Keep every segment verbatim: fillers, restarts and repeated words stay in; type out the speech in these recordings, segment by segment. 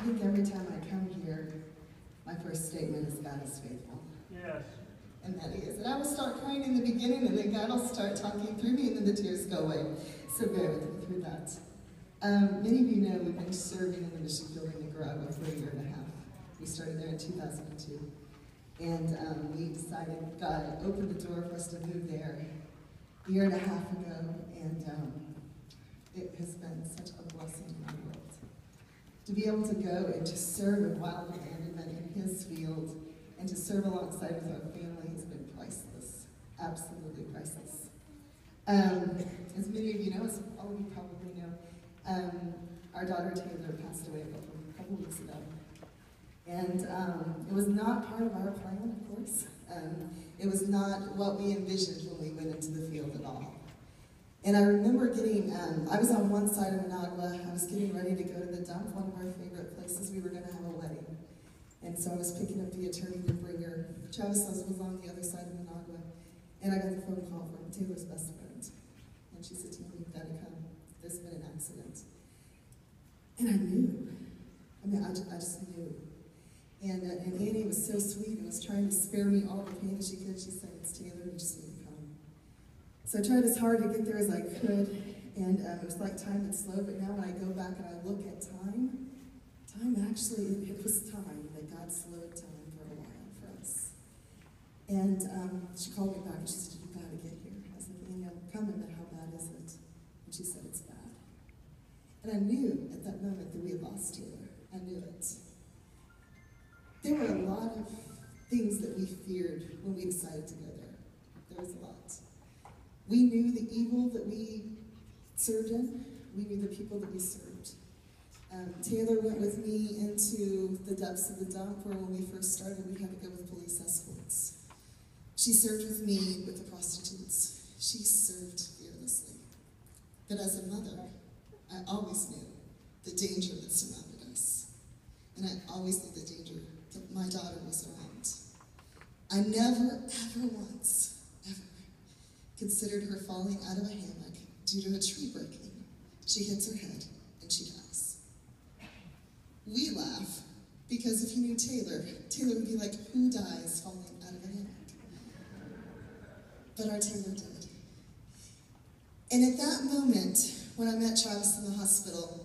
think every time I come here, my first statement is God is faithful. Yes. And that He is. And I will start crying in the beginning, and then God will start talking through me, and then the tears go away. So bear with me through that. Um, many of you know we've been serving in the mission field in Nicaragua for a year and a half. We started there in two thousand two. And um, we decided, God opened the door for us to move there a year and a half ago, and um, it has been such a blessing in my world. To be able to go and to serve in wild abandonment in His field, and to serve alongside with our family has been priceless. Absolutely priceless. Um, as many of you know, as all of you probably know, um, our daughter Taylor passed away a couple, a couple weeks ago. And um, it was not part of our plan, of course. Um, it was not what we envisioned when we went into the field at all. And I remember getting, um, I was on one side of Managua. I was getting ready to go to the dump, one of our favorite places. We were going to have a wedding. And so I was picking up the attorney to bring her. Travis was on the other side of Managua. And I got the phone call from Taylor's best friend. And she said to me, "You've got to come. There's been an accident." And I knew. I mean, I just, I just knew. And, uh, and Annie was so sweet and was trying to spare me all the pain that she could. She said, "It's Taylor, you just need to come." So I tried as hard to get there as I could. And um, it was like time had slowed. But now when I go back and I look at time, time actually, it, it was time that God slowed time for a while for us. And um, she called me back and she said, "You've got to get here." I said, "Annie, I'm coming, but how bad is it?" And she said, "It's bad." And I knew at that moment that we had lost Taylor. I knew it. There were a lot of things that we feared when we decided to go there. There was a lot. We knew the evil that we served in. We knew the people that we served. Um, Taylor went with me into the depths of the dump where when we first started, we had to go with police escorts. She served with me with the prostitutes. She served fearlessly. But as a mother, I always knew the danger that surrounded us. And I always knew the danger that my daughter was around. I never, ever once, ever considered her falling out of a hammock due to a tree breaking. She hits her head and she dies. We laugh because if you knew Taylor, Taylor would be like, "Who dies falling out of a hammock?" But our Taylor did. And at that moment, when I met Travis in the hospital,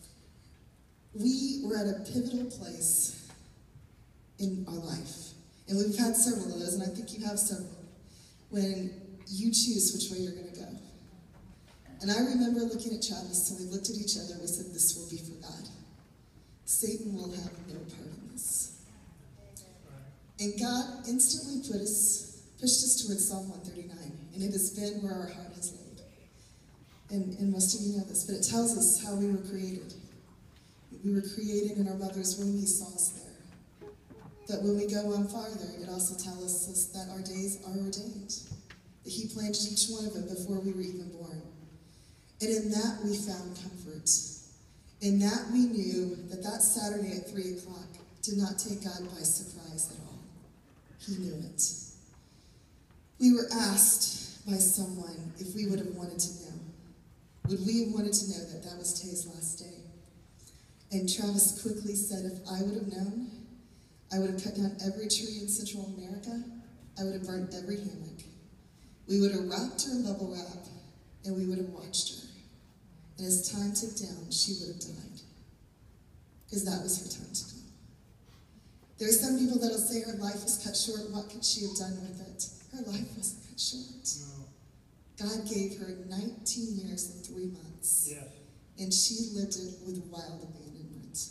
we were at a pivotal place in our life. And we've had several of those, and I think you have several, when you choose which way you're going to go. And I remember looking at Travis, and we looked at each other, and we said, "This will be for God. Satan will have no part in this." And God instantly put us, pushed us towards Psalm one thirty-nine, and it has been where our heart has laid. And, and most of you know this, but it tells us how we were created. We were created in our mother's womb. He saw us there. But when we go on farther, it also tells us that our days are ordained. That He planned each one of them before we were even born. And in that we found comfort. In that we knew that that Saturday at three o'clock did not take God by surprise at all. He knew it. We were asked by someone if we would have wanted to know. Would we have wanted to know that that was Tay's last day? And Travis quickly said, "If I would have known, I would have cut down every tree in Central America. I would have burned every hammock. We would have wrapped her in bubble wrap, and we would have watched her. And as time ticked down, she would have died. Because that was her time to go." There are some people that will say her life was cut short. What could she have done with it? Her life wasn't cut short. No. God gave her nineteen years and three months. Yes. And she lived it with wild abandonment.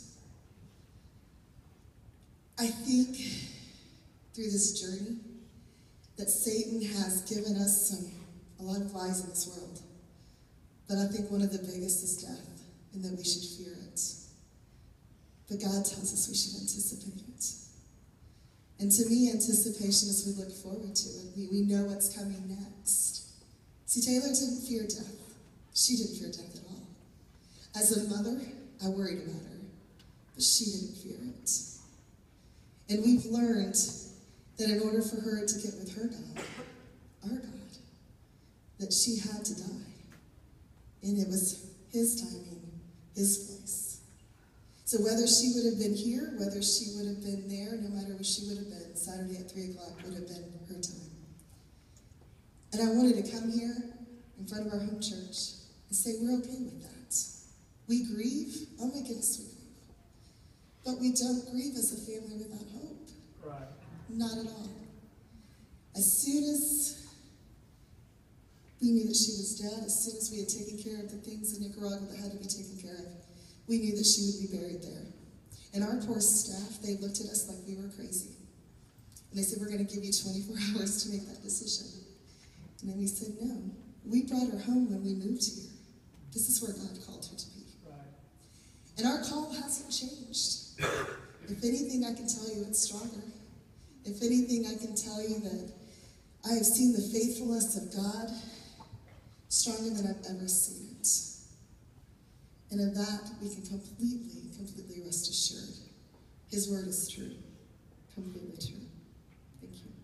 I think through this journey that Satan has given us some a lot of lies in this world. But I think one of the biggest is death, and that we should fear it. But God tells us we should anticipate it. And to me, anticipation is we look forward to it. We, we know what's coming next. See, Taylor didn't fear death. She didn't fear death at all. As a mother, I worried about her, but she didn't fear it. And we've learned that in order for her to get with her God, our God, that she had to die. And it was His timing, His place. So whether she would have been here, whether she would have been there, no matter where she would have been, Saturday at three o'clock would have been her time. And I wanted to come here in front of our home church and say we're okay with that. We grieve. Oh my goodness, we grieve. But we don't grieve as a family without hope. Right. Not at all. As soon as we knew that she was dead, as soon as we had taken care of the things in Nicaragua that had to be taken care of, we knew that she would be buried there. And our poor staff, they looked at us like we were crazy. And they said, we're going to give you twenty-four hours to make that decision. And then we said, no. We brought her home when we moved here. This is where God called her to be. Right. And our call hasn't changed. If anything, I can tell you it's stronger. If anything, I can tell you that I have seen the faithfulness of God stronger than I've ever seen it. And of that, we can completely, completely rest assured. His word is true. Completely true. Thank you.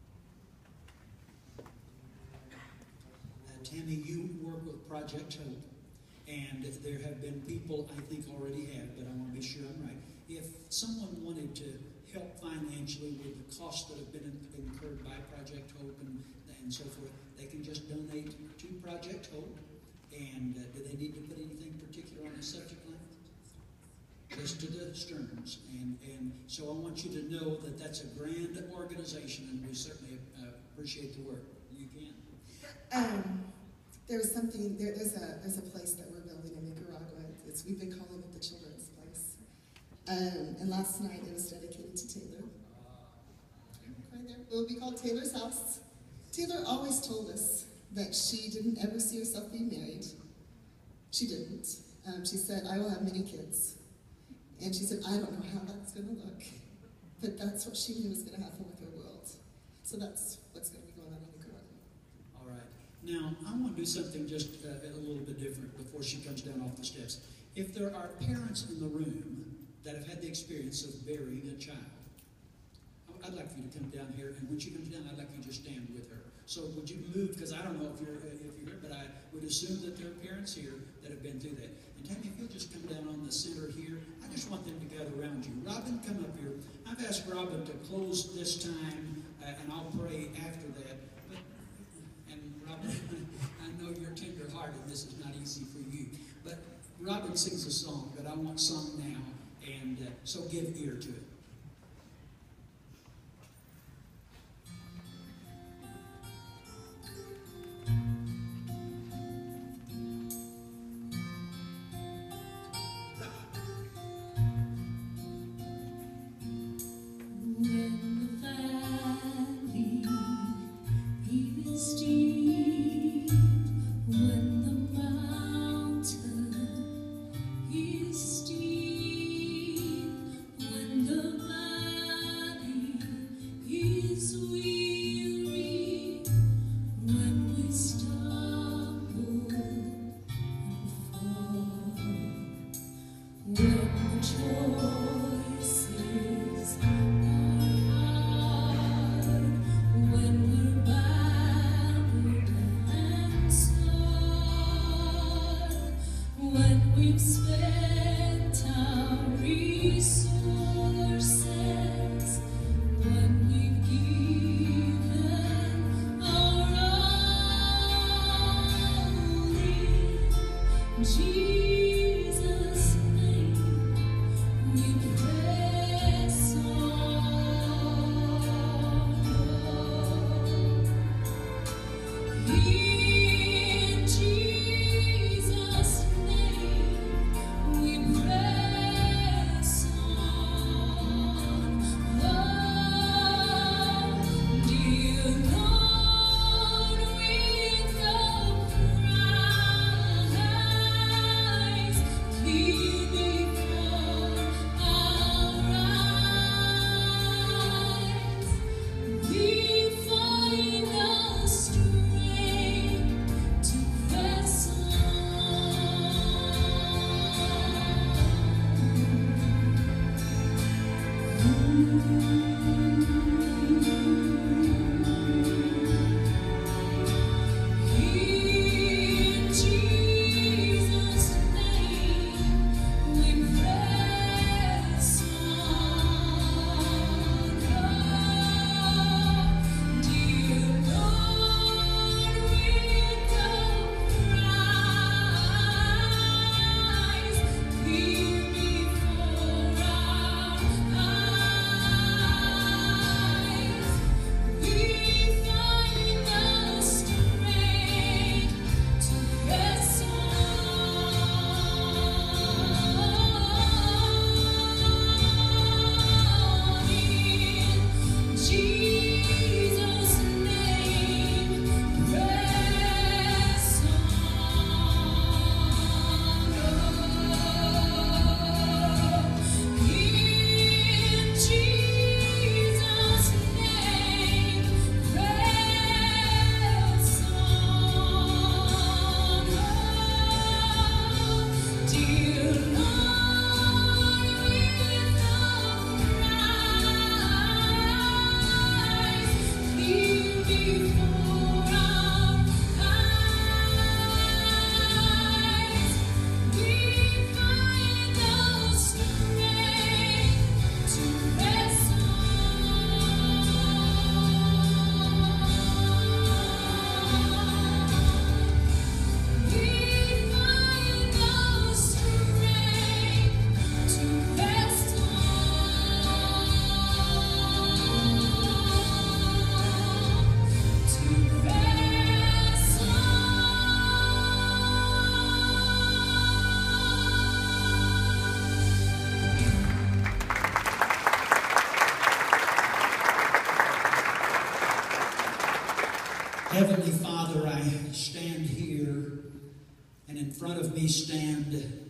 Uh, Tammy, you work with Project Hope, and there have been people, I think already have, but I want to be sure I'm right. If someone wanted to help financially with the costs that have been incurred by Project Hope and, and so forth, they can just donate to Project Hope. And uh, do they need to put anything particular on the subject line? Just to the Stearns. And, and so I want you to know that that's a grand organization, and we certainly uh, appreciate the work. You can. Um, there was something, there, there's, a, there's a place that we're building in Nicaragua. It's, we've been calling it the Children's Place. Um, and last night it was dedicated to Taylor. Right there. It will be called Taylor's House. Taylor always told us that she didn't ever see herself being married. She didn't. Um, she said, I will have many kids. And she said, I don't know how that's going to look, but that's what she knew was going to happen with her world. So that's what's going to be going on in Nicaragua. All right. Now, I want to do something just uh, a little bit different before she comes down off the steps. If there are parents in the room that have had the experience of burying a child, I'd like for you to come down here, and when she comes down, I'd like you to just stand with her. So would you move, because I don't know if you're, if you're here, but I would assume that there are parents here that have been through that. And Tammy, if you'll just come down on the center here, I just want them to gather around you. Robin, come up here. I've asked Robin to close this time, uh, and I'll pray after that. But, and Robin, I know you're tender-hearted. This is not easy for you. But Robin sings a song that I want sung now, and uh, so give ear to it. Jesus' name, we pray. me stand